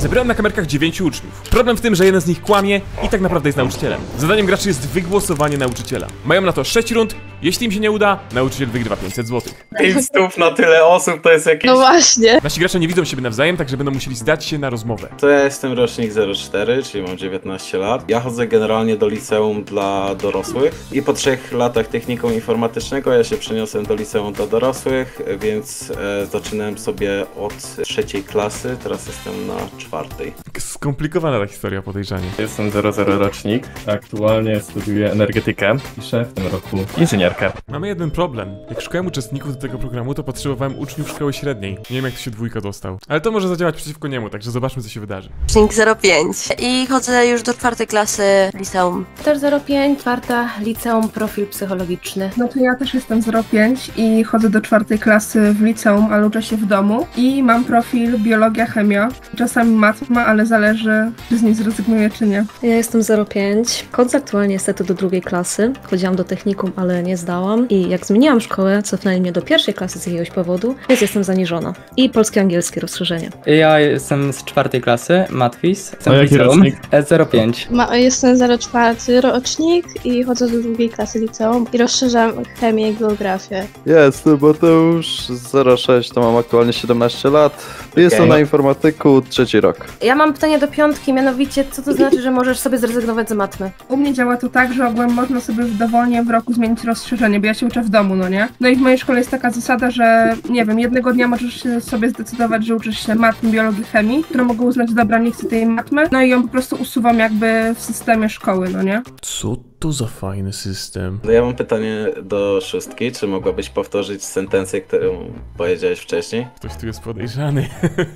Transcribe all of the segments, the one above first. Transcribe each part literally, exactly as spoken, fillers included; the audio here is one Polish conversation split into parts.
Zebrałem na kamerkach dziewięciu uczniów. Problem w tym, że jeden z nich kłamie i tak naprawdę jest nauczycielem. Zadaniem graczy jest wygłosowanie nauczyciela. Mają na to sześć rund. Jeśli im się nie uda, nauczyciel wygrywa pięćset złotych. pięć stów na tyle osób to jest jakieś... No właśnie. Nasi gracze nie widzą siebie nawzajem, także będą musieli zdać się na rozmowę. To ja jestem rocznik zero cztery, czyli mam dziewiętnaście lat. Ja chodzę generalnie do liceum dla dorosłych i po trzech latach technikum informatycznego ja się przeniosłem do liceum dla dorosłych, więc e, zaczynałem sobie od trzeciej klasy, teraz jestem na czwartej. Skomplikowana ta historia, podejrzanie. Jestem zero zero rocznik, aktualnie studiuję energetykę, piszę w tym roku inżynierkę. Mamy jeden problem. Jak szukałem uczestników do tego programu, to potrzebowałem uczniów szkoły średniej. Nie wiem, jak to się dwójka dostał. Ale to może zadziałać przeciwko niemu, także zobaczmy, co się wydarzy. Rocznik zero pięć i chodzę już do czwartej klasy liceum. Też zero pięć, czwarta liceum, profil psychologiczny. No to ja też jestem zero pięć i chodzę do czwartej klasy w liceum, ale uczę się w domu i mam profil biologia, chemia. Czasami matma, ale zależy, czy z niej zrezygnuję, czy nie. Ja jestem zero pięć, chodzę aktualnie niestety do drugiej klasy. Chodziłam do technikum, ale nie zdałam i jak zmieniłam szkołę, cofnęli mnie do pierwszej klasy z jakiegoś powodu, więc jestem zaniżona. I polski-angielski rozszerzenie. Ja jestem z czwartej klasy, matwis. A jaki rocznik? zero pięć. Ma, jestem zero cztery rocznik i chodzę do drugiej klasy liceum i rozszerzam chemię i geografię. Jestem Mateusz, zero sześć, to mam aktualnie siedemnaście lat. Jestem Okay. na informatyku, trzeci rok. Ja mam pytanie do piątki, mianowicie co to znaczy, że możesz sobie zrezygnować z matmy? U mnie działa to tak, że ogółem można sobie dowolnie w roku zmienić rozszerzenie, bo ja się uczę w domu, no nie? No i w mojej szkole jest taka zasada, że nie wiem, jednego dnia możesz się sobie zdecydować, że uczysz się matmy, biologii, chemii, które mogą uznać, dobra, nie chcę tej matmy, no i ją po prostu usuwam jakby w systemie szkoły, no nie? Co to za fajny system? No ja mam pytanie do szóstki, czy mogłabyś powtórzyć sentencję, którą powiedziałeś wcześniej? Ktoś tu jest podejrzany.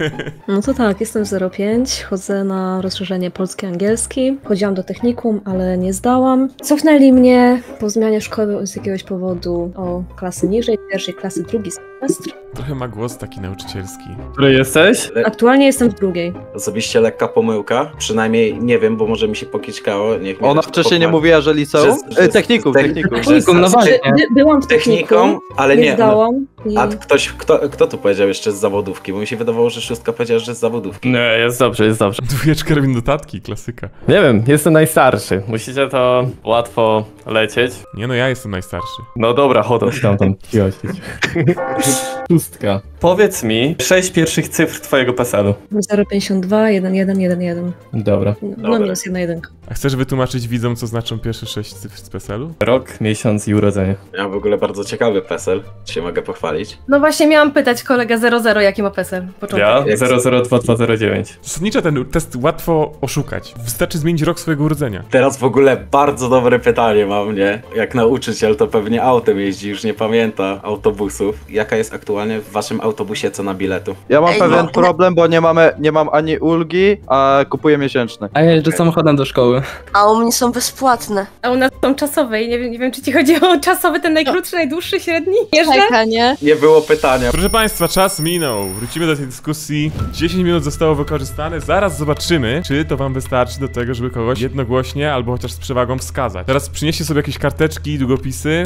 No to tak, jestem zero pięć, chodzę na rozszerzenie polski-angielski. Chodziłam do technikum, ale nie zdałam. Cofnęli mnie po zmianie szkoły z jakiegoś powodu o klasy niżej, pierwszej klasy drugi semestr. Trochę ma głos taki nauczycielski. Który jesteś? Aktualnie jestem w drugiej. Osobiście lekka pomyłka, przynajmniej nie wiem, bo może mi się pokiczkało. Niech mnie Ona ktoś wcześniej nie poprawia. mówiła, że liceum? Że- że- E, technikum, że- technikum. Technikum, no właśnie. By, byłam w technikum, Technikum, ale nie nie. No, zdałam. I... a ktoś, kto, kto tu powiedział jeszcze z zawodówki? Bo mi się wydawało, że szóstka powiedziała, że z zawodówki. Nie, jest dobrze, jest dobrze. Dwójeczka robi notatki, klasyka. Nie wiem, jestem najstarszy. Musicie to łatwo lecieć. Nie no, ja jestem najstarszy. No dobra, chodź tam tam. Szóstka. Powiedz mi sześć pierwszych cyfr twojego P E S E L-u. zero pięćdziesiąt dwa, jeden jeden jeden jeden. Dobra. No Dobra. minus jedna jedynka. A chcesz wytłumaczyć widzom, co znaczą pierwsze sześć cyfr z P E S E L-u? Rok, miesiąc i urodzenie. Ja mam w ogóle bardzo ciekawy P E S E L, czy się mogę pochwalić. No właśnie miałam pytać kolegę zero zero, jaki ma P E S E L. Początek. Ja? Jak- zero zero dwa dwa zero dziewięć. Zasadniczo ten test łatwo oszukać. Wystarczy zmienić rok swojego urodzenia. Teraz w ogóle bardzo dobre pytanie mam, nie? Jak nauczyciel to pewnie autem jeździ, już nie pamięta autobusów. Jaka jest aktualnie w waszym autobusie cena biletu? Ja mam Ej, pewien no. problem, bo nie mamy, nie mam ani ulgi, a kupuję miesięczny. A ja jeżdżę samochodem do szkoły. A u mnie są bezpłatne. A u nas są czasowe i nie wiem, nie wiem, czy ci chodzi o czasowy, ten najkrótszy, najdłuższy, średni? Jeszcze? Czeka, nie? Nie było pytania. Proszę Państwa, czas minął. Wrócimy do tej dyskusji. dziesięć minut zostało wykorzystane. Zaraz zobaczymy, czy to Wam wystarczy do tego, żeby kogoś jednogłośnie albo chociaż z przewagą wskazać. Teraz przynieście sobie jakieś karteczki, długopisy.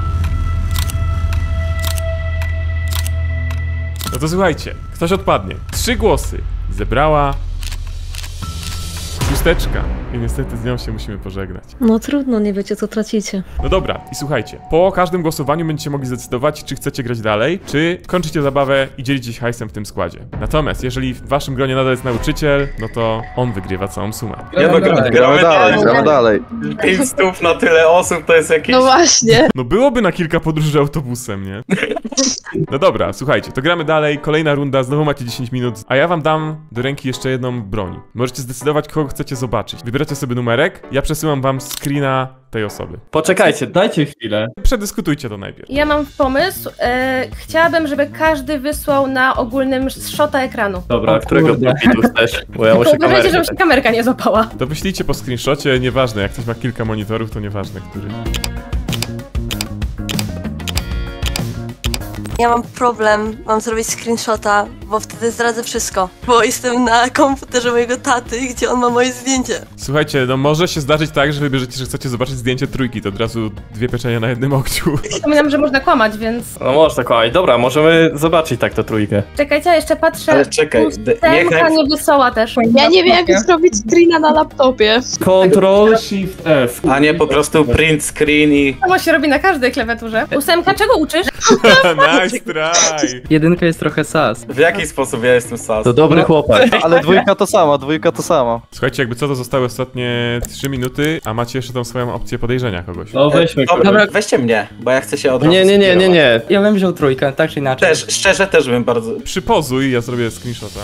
No to słuchajcie, ktoś odpadnie. Trzy głosy zebrała szósteczka i niestety z nią się musimy pożegnać. No trudno, nie wiecie co tracicie. No dobra, i słuchajcie, po każdym głosowaniu będziecie mogli zdecydować, czy chcecie grać dalej, czy kończycie zabawę i dzielicie się hajsem w tym składzie. Natomiast jeżeli w waszym gronie nadal jest nauczyciel, no to on wygrywa całą sumę. Nie no, gra, Gramy gramy dalej, dalej. gramy dalej. pięć stów na tyle osób to jest jakieś... No właśnie. No byłoby na kilka podróży autobusem, nie? No dobra, słuchajcie, to gramy dalej, kolejna runda, znowu macie dziesięć minut, a ja wam dam do ręki jeszcze jedną broń. Możecie zdecydować, kogo chcecie zobaczyć. Wybieracie sobie numerek, ja przesyłam wam screena tej osoby. Poczekajcie, dajcie chwilę. Przedyskutujcie to najpierw. Ja mam pomysł. E, chciałabym, żeby każdy wysłał na ogólnym shota ekranu. Dobra, O którego kurde. profilu chcesz? Bo ja Tylko muszę uważajcie, żeby kamerę. się kamerka nie złapała. To wyślijcie po screenshocie, nieważne, jak ktoś ma kilka monitorów, to nieważne, który. Ja mam problem, mam zrobić screenshota, bo wtedy zdradzę wszystko. Bo jestem na komputerze mojego taty, gdzie on ma moje zdjęcie. Słuchajcie, no może się zdarzyć tak, że wybierzecie, że chcecie zobaczyć zdjęcie trójki, to od razu dwie pieczenia na jednym ogniu. Wspominam, że można kłamać, więc... No można kłamać. Dobra, możemy zobaczyć tak to trójkę. Czekajcie, ja jeszcze patrzę. Ale czekaj, d- niech Ósemka naj... nie wysłała też. Ja nie wiem, jak zrobić screena na laptopie. Control Shift F. A nie po prostu print screen i... To się robi na każdej klawiaturze. Ósemka, czego uczysz? Nice try! Jedynka jest trochę sas. W jaki sposób ja jestem sas? To dobry chłopak. Ale dwójka to sama, dwójka to sama. Słuchajcie, jakby co, to zostały ostatnie trzy minuty, a macie jeszcze tą swoją opcję podejrzenia kogoś. No weźmy Dobra, kogoś. weźcie mnie, bo ja chcę się od razu Nie, nie, nie, nie, skierować. nie. Ja bym wziął trójkę, tak czy inaczej. Też, szczerze też bym bardzo... Przypozuj, ja zrobię screenshota.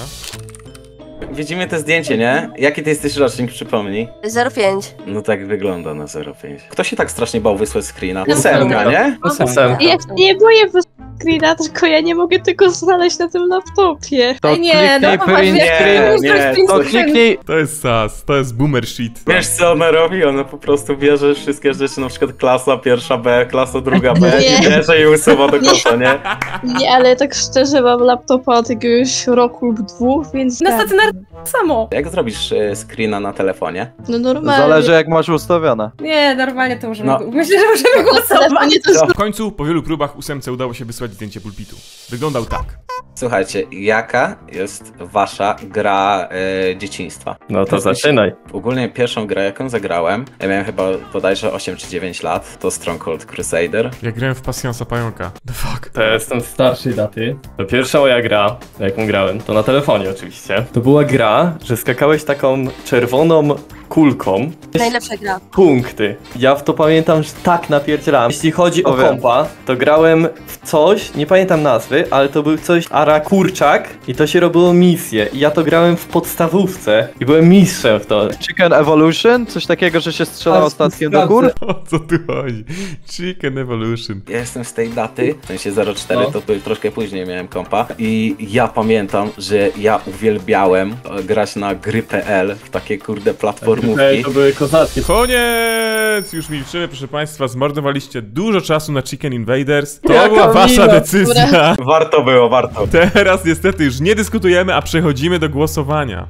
Widzimy te zdjęcie, nie? Jaki ty jesteś rocznik, przypomnij? zero pięć. No tak wygląda na zero pięć. Kto się tak strasznie bał wysłać screena? Ja Ósemka, nie? Ósemka. Ja się nie boję screena, tylko ja nie mogę tego znaleźć na tym laptopie. To Ej, nie, no kliknij poważnie, print nie, screen. nie, To kliknij... To jest sas, to jest boomer shit. Wiesz co ona robi? Ona po prostu bierze wszystkie rzeczy, na przykład klasa pierwsza B, klasa druga B Nie. i bierze i usuwa do kosza, nie? Nie, ale tak szczerze mam laptopa od jakiegoś roku lub dwóch, więc Na tak. stacjonarze samo. Jak zrobisz e, screena na telefonie? No normalnie. Zależy jak masz ustawione. Nie, normalnie to możemy... No. Myślę, że możemy Na głosować. telefonie to jest W końcu, po wielu próbach, ósemce udało się wysłać zdjęcie pulpitu. Wyglądał tak. Słuchajcie, jaka jest wasza gra e, dzieciństwa? No to zaczynaj. Ogólnie pierwszą grę, jaką zagrałem, ja miałem chyba bodajże osiem czy dziewięć lat, to Stronghold Crusader. Ja grałem w Pasjansa Pająka. The fuck. To ja jestem starszej daty. To pierwsza moja gra, jaką grałem, to na telefonie oczywiście. To była gra, że skakałeś taką czerwoną kulką. Najlepsza gra. Punkty. Ja w to pamiętam, że tak napierdzielałem. Jeśli chodzi o Powiem. kompa, to grałem w coś, nie pamiętam nazwy, ale to był coś Ara Kurczak i to się robiło misję. I ja to grałem w podstawówce i byłem mistrzem w to. Chicken Evolution? Coś takiego, że się strzela Ale ostatkiem do sprawdzę. gór? O co tu chodzi? Chicken Evolution. Ja jestem z tej daty, w sensie zero cztery, No. to by- troszkę później miałem kompa i ja pamiętam, że ja uwielbiałem e, grać na gry kropka pe el w takie kurde platformówki. To były kozackie. Koniec! Już milczymy, proszę państwa, zmordowaliście dużo czasu na Chicken Invaders. To Jaka była wasza mina. decyzja. Warto było, warto. Teraz niestety już nie dyskutujemy, a przechodzimy do głosowania.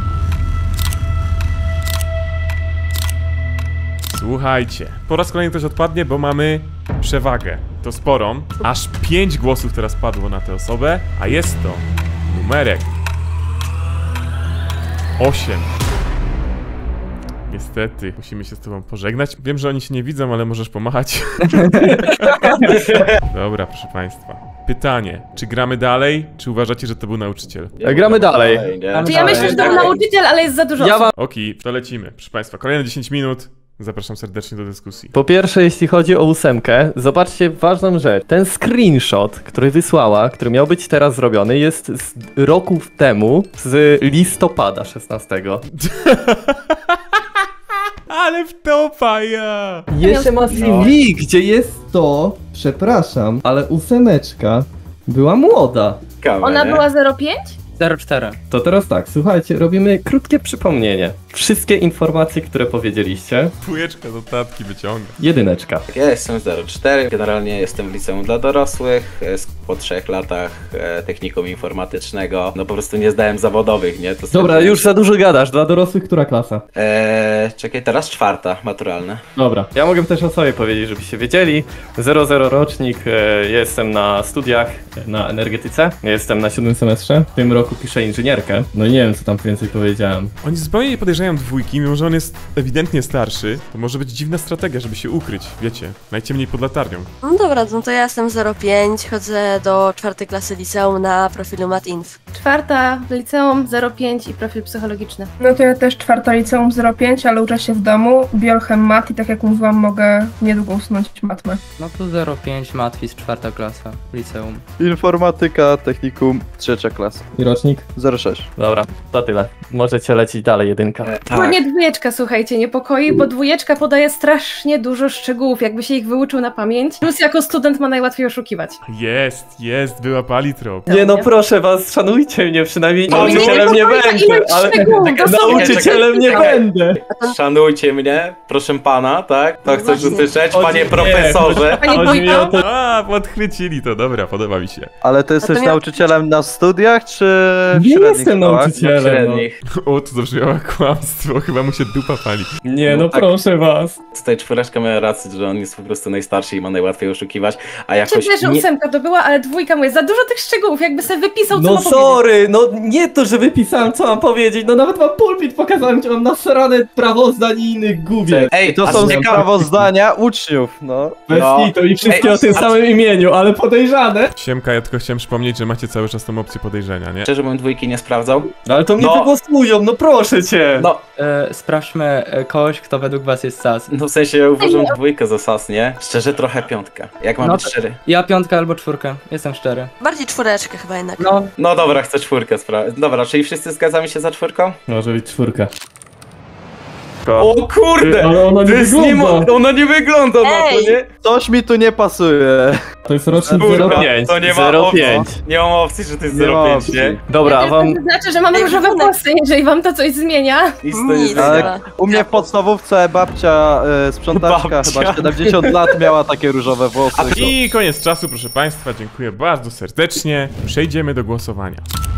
Słuchajcie, po raz kolejny ktoś odpadnie, bo mamy przewagę. To sporą. Aż pięć głosów teraz padło na tę osobę, a jest to numerek osiem. Niestety, musimy się z tobą pożegnać. Wiem, że oni się nie widzą, ale możesz pomachać. Dobra, proszę państwa. Pytanie, czy gramy dalej, czy uważacie, że to był nauczyciel? Gramy dalej. nie? Czy ja myślę, że to był nauczyciel, ale jest za dużo Ja osób. wam... Okej, to lecimy. Proszę państwa, kolejne dziesięć minut. Zapraszam serdecznie do dyskusji. Po pierwsze, jeśli chodzi o ósemkę, zobaczcie ważną rzecz. Ten screenshot, który wysłała, który miał być teraz zrobiony, jest z roków temu, z listopada szesnastego. Ale wtopa ja! Jeszcze ma C V, gdzie jest to, przepraszam, ale ósemeczka była młoda. Ciekawe, Ona nie? była zero pięć? zero cztery. To teraz tak, słuchajcie, robimy krótkie przypomnienie. Wszystkie informacje, które powiedzieliście, Półeczka notatki wyciąga. jedyneczka. Ja jestem zero cztery, generalnie jestem w liceum dla dorosłych, e, sk- po trzech latach e, technikum informatycznego, no po prostu nie zdałem zawodowych, nie? To Dobra, stwierdziłem, już za dużo gadasz, dla dorosłych która klasa? Eee, czekaj, teraz czwarta, maturalna. Dobra, ja mogę też o sobie powiedzieć, żebyście wiedzieli. zero zero rocznik, e, jestem na studiach na energetyce, jestem na siódmym semestrze, w tym roku piszę inżynierkę. No i nie wiem, co tam więcej powiedziałem. Oni zupełnie nie podejrzewają dwójki, mimo że on jest ewidentnie starszy. To może być dziwna strategia, żeby się ukryć, wiecie, najciemniej pod latarnią. No dobra, no to ja jestem zero pięć, chodzę do czwartej klasy liceum na profilu MatInf. Czwarta liceum zero pięć i profil psychologiczny. No to ja też czwarta liceum zero pięć, ale uczę się w domu, biolchem mat i tak jak mówiłam, mogę niedługo usunąć matmę. No to zero pięć, matwis, czwarta klasa, liceum. Informatyka, technikum, trzecia klasa. I rocznik? zero sześć. Dobra, to tyle. Możecie lecieć dalej, jedynka. E, Bo tak. nie dwójeczka, słuchajcie, niepokoi, bo dwójeczka podaje strasznie dużo szczegółów, jakby się ich wyuczył na pamięć. Plus jako student ma najłatwiej oszukiwać. Jest, jest, wyłapali trop. Nie no, proszę was, szanujcie mnie, przynajmniej No, nauczycielem nie niepokoi, będę, ilość ale szczegółów, dosłownie. nauczycielem nie Czekaj. będę. Szanujcie mnie, proszę pana, tak? To chcesz właśnie. usłyszeć, Chodzi- panie nie, profesorze? Panie Chodzi mi o Wojto, to, A, podchwycili to, dobra, podoba mi się. Ale ty jesteś to miał- nauczycielem na studiach, czy w nie średnich jestem szkołach? nauczycielem, no. Średnich. O, to zabrzmiało kłamstwo, chyba mu się dupa pali. Nie no, No tak. proszę was. Tutaj czwóreczka miała rację, że on jest po prostu najstarszy i ma najłatwiej oszukiwać, a jakoś Ciebie, że nie... ósemka to była, ale dwójka mówię, za dużo tych szczegółów, jakby sobie wypisał, co No ma powiedzieć. sorry, no nie to, że wypisałem co mam powiedzieć, no nawet wam pulpit pokazałem, gdzie mam nasrane prawozdań i innych gubię. Ej, I to a są ciekawe- sprawozdania uczniów, no. Bez no. kitu i wszystkie Ej, o tym a- samym imieniu, ale podejrzane. Siemka, ja tylko chciałem przypomnieć, że macie cały czas tą opcję podejrzenia, nie? Szczerze bym dwójki nie sprawdzał. No ale to mnie No. wygłosują, no proszę cię. No, E, sprawdźmy e, kogoś, kto według was jest sas. no w sensie ja uważam dwójkę za sas, nie? Szczerze trochę piątka. Jak mam No być to- szczery? Ja piątka albo czwórkę, jestem szczery. Bardziej czwóreczkę chyba jednak. No, No dobra, chcę czwórkę sprawdzić. Dobra, czyli wszyscy zgadzamy się za czwórką? Może być czwórka. O kurde! Ale ona To nie jest wygląda. niemo... Ona nie wygląda na to, Ej! nie? Coś mi tu nie pasuje. To jest rocznik Kurwa, zero pięć. to nie ma zero opcji. pięć. Nie mam opcji, że to jest Nie ma zero pięć, opcji. nie? Dobra, a Ja wam... To znaczy, że mamy Ej, różowe wygląda- włosy, jeżeli wam to coś zmienia. Nic to nie Nic. zmienia. Ale u mnie w podstawówce babcia, y, sprzątaczka, Babcia. chyba siedemdziesiąt lat miała takie różowe włosy. I koniec czasu, proszę państwa, dziękuję bardzo serdecznie. Przejdziemy do głosowania.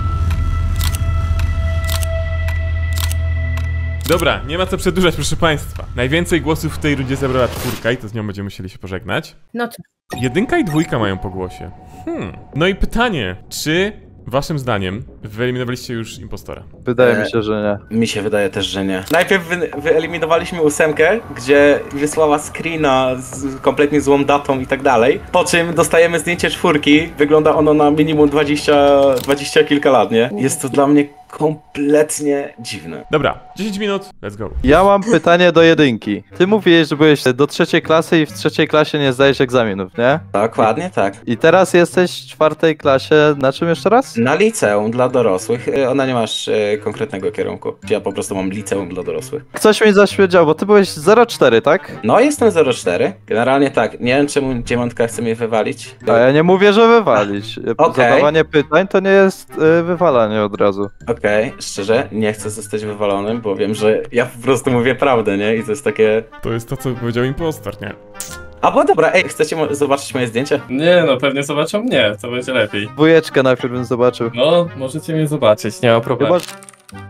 Dobra, nie ma co przedłużać, proszę państwa. Najwięcej głosów w tej rundzie zebrała czwórka i to z nią będziemy musieli się pożegnać. No to Jedynka i dwójka mają po głosie. Hmm. No i pytanie, czy waszym zdaniem wyeliminowaliście już impostora? Wydaje mi się, że nie. Mi się wydaje też, że nie. Najpierw wy, wyeliminowaliśmy ósemkę, gdzie wysłała screena z kompletnie złą datą i tak dalej. Po czym dostajemy zdjęcie czwórki. Wygląda ono na minimum dwadzieścia, dwadzieścia kilka lat, nie? Jest to dla mnie kompletnie dziwne. Dobra, dziesięć minut, let's go. Ja mam pytanie do jedynki. Ty mówiłeś, że byłeś do trzeciej klasy i w trzeciej klasie nie zdajesz egzaminów, nie? Dokładnie tak. I teraz jesteś w czwartej klasie, na czym jeszcze raz? Na liceum dla dorosłych. y, Ona nie masz y, konkretnego kierunku. Ja po prostu mam liceum dla dorosłych. Ktoś mi zaświedział, bo ty byłeś zero cztery, tak? No, jestem zero cztery. Generalnie tak. Nie wiem, czemu dziewiątka chce mnie wywalić. A ja nie mówię, że wywalić. Okej. Zadawanie pytań to nie jest y, wywalanie od razu. Okej, szczerze, nie chcę zostać wywalonym, bo wiem, że ja po prostu mówię prawdę, nie? I to jest takie... To jest to, co powiedział impostor, nie? A bo dobra, ej, chcecie mo- zobaczyć moje zdjęcie? Nie no, pewnie zobaczą mnie, to będzie lepiej. Dwójeczkę najpierw bym zobaczył. No, możecie mnie zobaczyć, nie ma problemu. Chyba,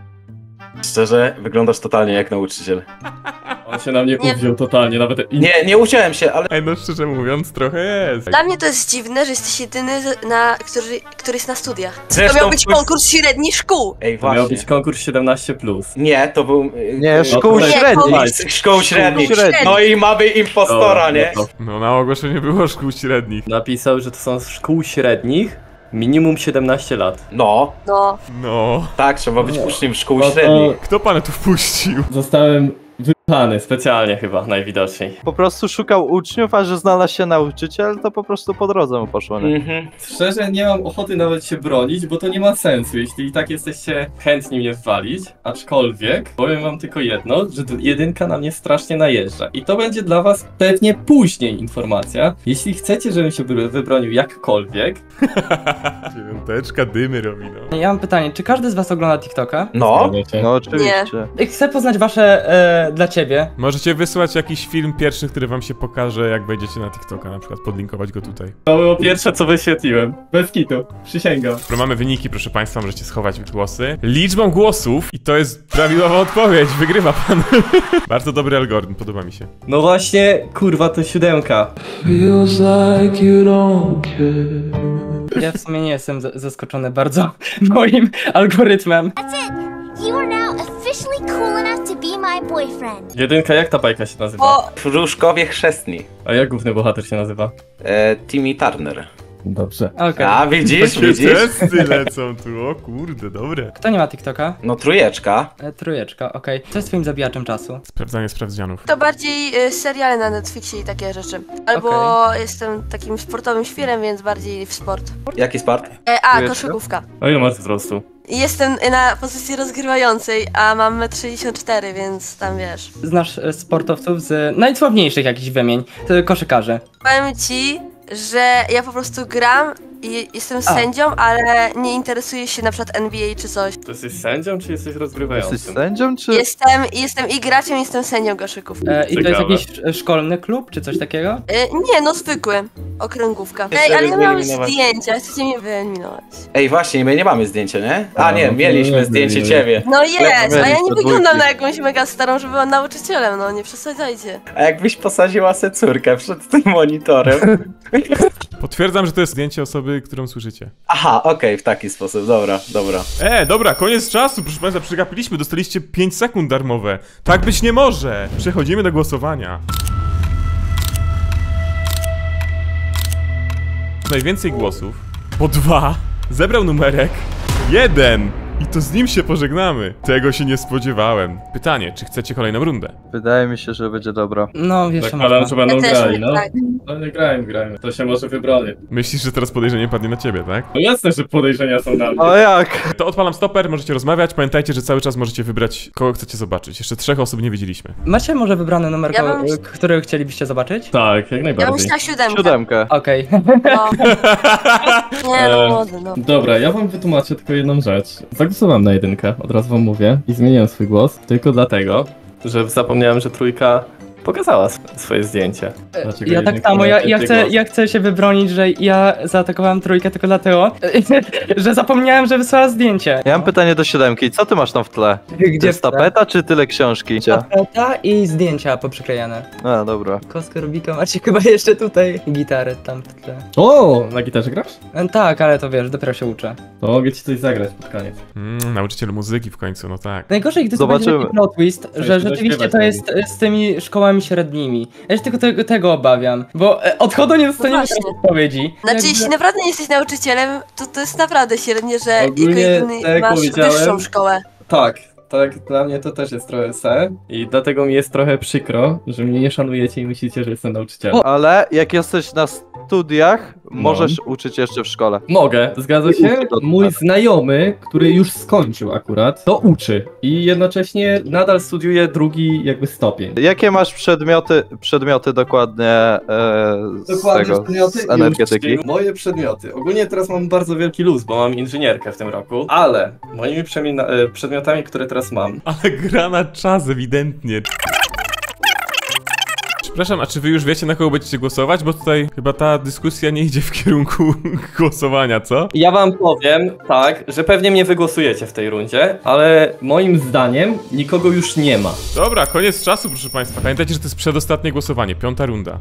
Szczerze, wyglądasz totalnie jak nauczyciel. On się na mnie Nie. uwziął totalnie, nawet... I... Nie, nie uciąłem się, ale... Ej, no szczerze mówiąc, trochę jest. Dla mnie to jest dziwne, że jesteś jedyny, z- na, który, który jest na studiach. To Zresztą miał być twój- konkurs średnich szkół. Ej, To miał właśnie. być konkurs siedemnaście plus. Nie, to był... y, nie, y, szkół to- średnich. Nie, z Szkoł średnich. średnich. No i mamy impostora, nie? No to No na ogłoszeniu było szkół średnich. napisał, że to są z szkół średnich, minimum siedemnaście lat. No, No. No. tak, trzeba być uczniem szkół No to średnich. Kto pana tu wpuścił? zostałem wypchany specjalnie chyba, najwidoczniej. Po prostu szukał uczniów, a że znalazł się nauczyciel, to po prostu po drodze mu poszło, nie? Mhm. Szczerze nie mam ochoty nawet się bronić, bo to nie ma sensu, jeśli i tak jesteście chętni mnie walić, aczkolwiek powiem wam tylko jedno, że tu jedynka na mnie strasznie najeżdża i to będzie dla was pewnie później informacja. Jeśli chcecie, żebym się wybr- wybronił jakkolwiek, Dziewiąteczka dymy robi, no. ja mam pytanie, czy każdy z was ogląda TikToka? No, No oczywiście. Chcę poznać wasze e, dla ciebie. Możecie wysłać jakiś film pierwszy, który wam się pokaże, jak wejdziecie na TikToka, na przykład podlinkować go tutaj. to było pierwsze co wyświetliłem. Bez kitu, przysięgam. Dobra, mamy wyniki, proszę państwa, możecie schować głosy. Liczbą głosów, i to jest prawidłowa odpowiedź, wygrywa pan. Bardzo dobry algorytm, podoba mi się. No właśnie, kurwa, to siódemka. Ja w sumie nie jestem z- zaskoczony bardzo moim algorytmem. You are now officially cool enough to be my boyfriend. Jedynka, jak ta bajka się nazywa? O, Wróżkowie Chrzestni. A jak główny bohater się nazywa? E, Timmy Turner. Dobrze. Okej. A, widzisz, Takie widzisz? testy lecą tu, o kurde, dobre. Kto nie ma TikToka? No trójeczka. E, trójeczka, okej. Co jest twoim zabijaczem czasu? Sprawdzanie sprawdzianów. to bardziej y, seriale na Netflixie i takie rzeczy. Albo jestem takim sportowym świrem, więc bardziej w sport. Jaki sport? E, a, Trójeczka? koszykówka. A ile masz wzrostu? Jestem na pozycji rozgrywającej, a mam metr sześćdziesiąt cztery, więc tam wiesz. Znasz e, sportowców z najsławniejszych jakichś wymień, to koszykarze. Powiem ci, że ja po prostu gram i jestem A. sędzią, ale nie interesuję się na przykład N B A czy coś. To jesteś sędzią, czy jesteś rozgrywającym? Jesteś sędzią, czy... Jestem, jestem i graczem, i jestem sędzią koszyków. E, I to jest Ciekawe. jakiś e, szkolny klub, czy coś takiego? E, nie, no zwykły. Okręgówka. Chcę Ej, ale ja miałam wyeliminować. zdjęcia, chcecie mnie wyeliminować. Ej, właśnie, my nie mamy zdjęcia, nie? A nie, no, mieliśmy nie, zdjęcie nie. ciebie. No jest, a ja nie mieliśmy wyglądam dwójki. na jakąś mega starą, żeby była nauczycielem, no nie przesadzajcie. A jakbyś posadziła se córkę przed tym monitorem? Potwierdzam, że to jest zdjęcie osoby, którą słyszycie. Aha, okej, w taki sposób, dobra, dobra. E, dobra, koniec czasu, proszę państwa, przegapiliśmy, dostaliście pięć sekund darmowe. Tak być nie może! Przechodzimy do głosowania. Najwięcej głosów, po dwa, zebrał numerek jeden. I to z nim się pożegnamy. Tego się nie spodziewałem. Pytanie, czy chcecie kolejną rundę? Wydaje mi się, że będzie dobra. No wiesz, Zakładam, że będą Ja też grali, nie- no. tak. No nie grajmy, grajmy. To się może wybroni. Myślisz, że teraz podejrzenie padnie na ciebie, tak? No jasne, że podejrzenia są na mnie. O jak? To odpalam stoper, możecie rozmawiać. Pamiętajcie, że cały czas możecie wybrać, kogo chcecie zobaczyć. Jeszcze trzech osób nie wiedzieliśmy. Macie może wybrany numer, Ja ko- bym- który chcielibyście zobaczyć? Tak, jak Ja bym najbardziej. chciała siódemkę. Siódemkę. Okej. No. Nie no, E, młody, no. Dobra, ja wam wytłumaczę tylko jedną rzecz. Zagłosowałem na jedynkę, od razu wam mówię. I zmieniłem swój głos tylko dlatego, że zapomniałem, że trójka pokazała sw- swoje zdjęcie. Dlaczego Ja tak jedynka samo, miała ja, ja, więcej chcę, głosów? ja chcę się wybronić, że ja zaatakowałem trójkę tylko dlatego, że zapomniałem, że wysłała zdjęcie. Ja mam pytanie do siódemki. Co ty masz tam w tle? To Gdzie jest tapeta, czy tyle książki? Tapeta i zdjęcia poprzyklejane. A, dobra. Kostkę Rubika macie chyba jeszcze tutaj. Gitary tam w tle. O, na gitarze grasz? E, Tak, ale to wiesz, dopiero się uczę. To mogę ci coś zagrać pod koniec. Mm, nauczyciel muzyki w końcu, no tak. Najgorzej, gdy to Zobaczymy. będzie taki plot twist, że się rzeczywiście dośpiewać to jest e, z tymi szkołami średnimi. Ja się tylko tego, tego obawiam, bo e, od chodu nie dostaniemy właśnie. no odpowiedzi. Znaczy, Jakby- jeśli naprawdę nie jesteś nauczycielem, to to jest naprawdę średnie, że jako Ogólnie, jedyny tak jak masz powiedziałem- wyższą szkołę. Tak, tak, dla mnie to też jest trochę se. I dlatego mi jest trochę przykro, że mnie nie szanujecie i myślicie, że jestem nauczycielem. Ale jak jesteś na studiach, No. możesz uczyć jeszcze w szkole. Mogę, zgadza się. Mój znajomy, który już skończył akurat, to uczy. I jednocześnie nadal studiuje drugi jakby stopień. Jakie masz przedmioty, przedmioty dokładnie e, z tego, z energetyki? Już, moje przedmioty. Ogólnie teraz mam bardzo wielki luz, bo mam inżynierkę w tym roku, ale moimi przemina- e, przedmiotami, które teraz mam. Ale gra na czas ewidentnie. Przepraszam, a czy wy już wiecie, na kogo będziecie głosować? Bo tutaj chyba ta dyskusja nie idzie w kierunku głosowania, co? Ja wam powiem, tak, że pewnie mnie wygłosujecie w tej rundzie, ale moim zdaniem nikogo już nie ma. Dobra, koniec czasu, proszę państwa. Pamiętajcie, że to jest przedostatnie głosowanie, piąta runda.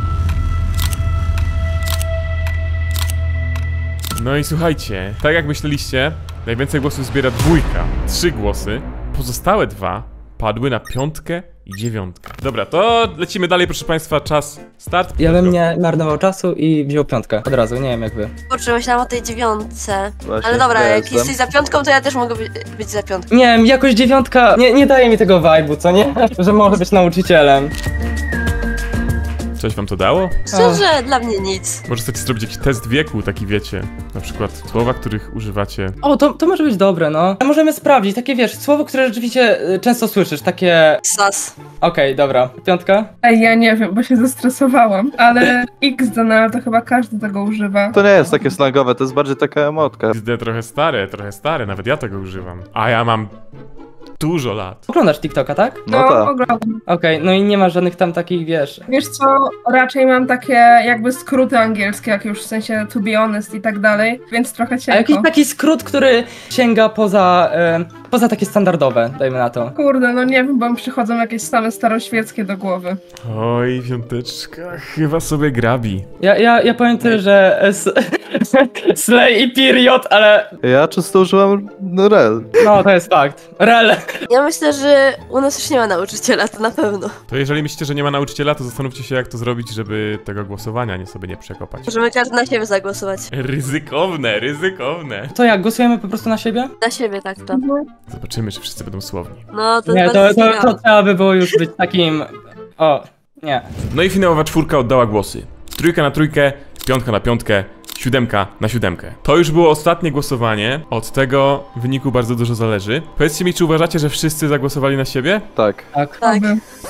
No i słuchajcie, tak jak myśleliście, najwięcej głosów zbiera dwójka, trzy głosy, pozostałe dwa padły na piątkę i dziewiątkę. Dobra, to lecimy dalej, proszę państwa, czas, start. Ja bym nie marnował czasu i wziął piątkę od razu, nie wiem jak wy. Kurczę, myślałam o tej dziewiątce. Właśnie, Ale dobra, ja jak jestem. jesteś za piątką, to ja też mogę być, być za piątką. Nie wiem, jakoś dziewiątka nie, nie daje mi tego vibe'u, co nie? Że może być nauczycielem. Coś wam to dało? Szczerze, dla mnie nic. Może chcecie zrobić jakiś test wieku, taki wiecie, na przykład słowa, których używacie. O, to, to może być dobre, no. Możemy sprawdzić, takie wiesz, słowo, które rzeczywiście y, często słyszysz, takie... Sas. Okej, dobra. Piątka? Ej, ja nie wiem, bo się zestresowałam, ale X D, no ale to chyba każdy tego używa. To nie jest takie slangowe, to jest bardziej taka emotka. X D trochę stare, trochę stare, nawet ja tego używam. A ja mam dużo lat. Oglądasz TikToka, tak? No No, tak. oglądam. Okej, no i nie ma żadnych tam takich, wiesz... Wiesz co, raczej mam takie jakby skróty angielskie, jak już w sensie to be honest i tak dalej, więc trochę A cienko. jakiś taki skrót, który sięga poza, e, poza takie standardowe, dajmy na to. Kurde, no nie wiem, bo mi przychodzą jakieś same staroświeckie do głowy. Oj, piąteczka, chyba sobie grabi. Ja, ja, ja powiem tyle, że s- slay i period, ale Ja często używam no rel. no to jest fakt. Rel. Ja myślę, że u nas już nie ma nauczyciela, to na pewno. To jeżeli myślicie, że nie ma nauczyciela, to zastanówcie się, jak to zrobić, żeby tego głosowania nie sobie nie przekopać. Możemy każdy na siebie zagłosować. Ryzykowne, ryzykowne. To jak, głosujemy po prostu na siebie? Na siebie, tak to. Zobaczymy, czy wszyscy będą słowni. No, to Nie, jest to, bardzo to, ciekawe. to trzeba by było już być takim... O, nie. No i finałowa czwórka oddała głosy. Trójka na trójkę, piątka na piątkę, Siódemka na siódemkę. To już było ostatnie głosowanie. Od tego wyniku bardzo dużo zależy. Powiedzcie mi, czy uważacie, że wszyscy zagłosowali na siebie? Tak. Tak. Tak.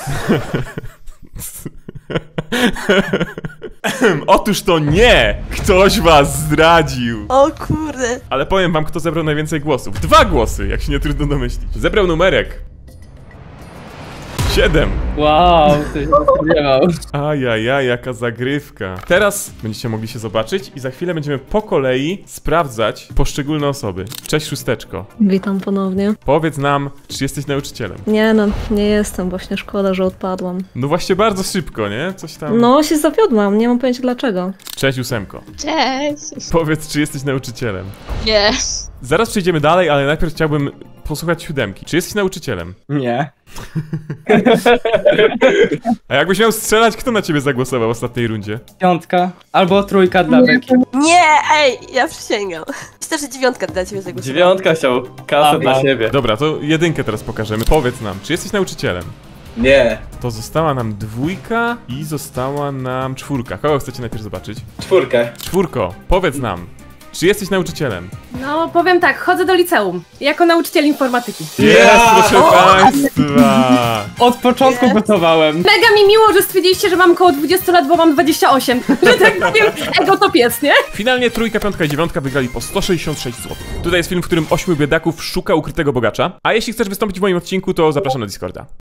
Otóż to nie! Ktoś was zdradził! O kurde. Ale powiem wam, kto zebrał najwięcej głosów. Dwa głosy, jak się nie trudno domyślić. Zebrał numerek. Siedem. Wow, to się nie spodziewał. Ajajaj, jaka zagrywka. Teraz będziecie mogli się zobaczyć i za chwilę będziemy po kolei sprawdzać poszczególne osoby. Cześć, szósteczko. Witam ponownie. Powiedz nam, czy jesteś nauczycielem? Nie no, nie jestem, właśnie szkoda, że odpadłam. No właśnie bardzo szybko, nie? Coś tam... No, się zawiodłam, nie mam pojęcia dlaczego. Cześć, ósemko. Cześć! Powiedz, czy jesteś nauczycielem? Nie. Zaraz przejdziemy dalej, ale najpierw chciałbym posłuchać siódemki. Czy jesteś nauczycielem? Nie. A jakbyś miał strzelać, kto na ciebie zagłosował w ostatniej rundzie? Piątka albo trójka dla Beki. Nie, ej, ja przysięgam. Myślę, że dziewiątka dla ciebie zagłosowała. Dziewiątka chciał kasę A, dla tak. siebie. Dobra, to jedynkę teraz pokażemy. Powiedz nam, czy jesteś nauczycielem? Nie. To została nam dwójka i została nam czwórka. Kogo chcecie najpierw zobaczyć? Czwórkę. Czwórko, powiedz nam, czy jesteś nauczycielem? No, powiem tak, chodzę do liceum. Jako nauczyciel informatyki. Jest, proszę państwa! Od początku Nie. gotowałem. Mega mi miło, że stwierdziliście, że mam koło dwudziestu lat, bo mam dwadzieścia osiem. Że tak powiem, ego to pies, nie? Finalnie trójka, piątka i dziewiątka wygrali po sto sześćdziesiąt sześć złotych. Tutaj jest film, w którym ośmiu biedaków szuka ukrytego bogacza. A jeśli chcesz wystąpić w moim odcinku, to zapraszam na Discorda.